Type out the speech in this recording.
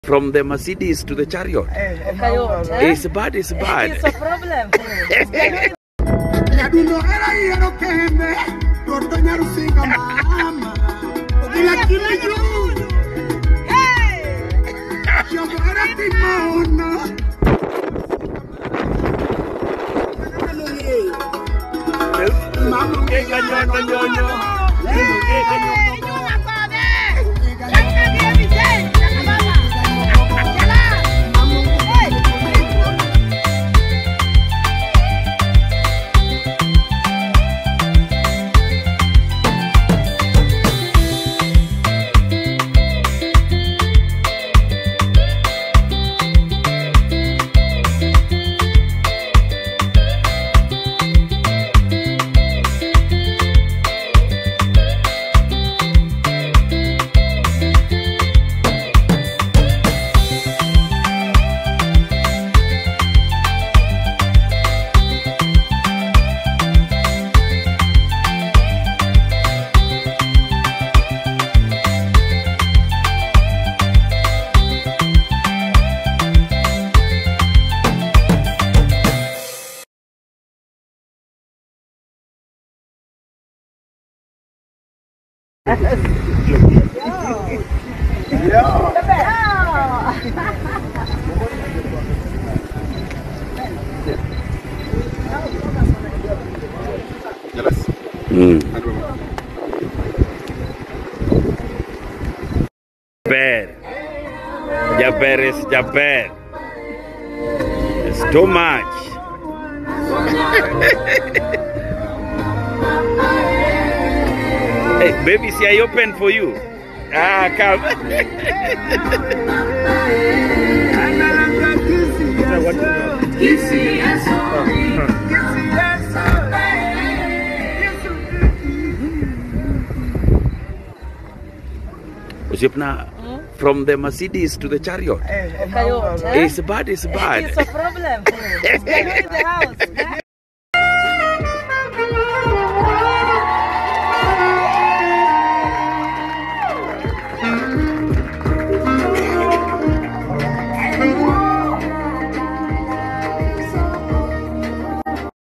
From the Mercedes to the chariot. It's bad, it's bad. It's a problem. Jaber. It's too much. Hey, baby, see, I open for you. Ah, come. From the Mercedes to the chariot. It's It's bad, it's bad. It's a problem. It's in the house.